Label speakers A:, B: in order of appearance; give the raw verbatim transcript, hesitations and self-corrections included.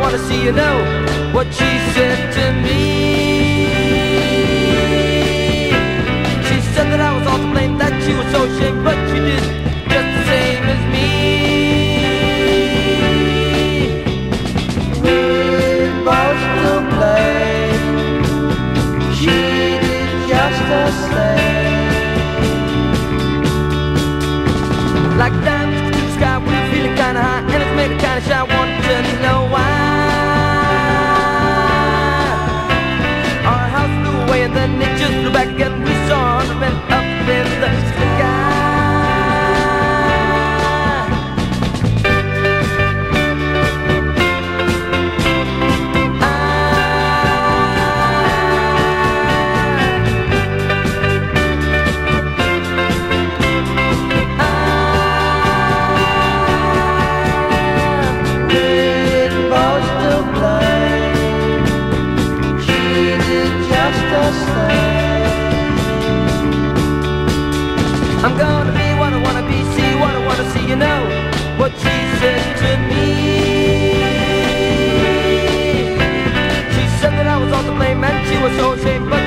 A: wanna see you know what she said to me. She said that I was all to blame, that she was so ashamed, but she did just the same as me.
B: We're both to blame. She did just the same.
A: Like diamonds to the sky, we're feeling kinda high, and it's made it kinda shy. I want to know why. Our house flew away and then it just flew back again. We saw a hundred men up in the sky. I'm gonna be what I wanna be, see what I wanna see, you know what she said to me. She said that I was all to blame and she was so ashamed, but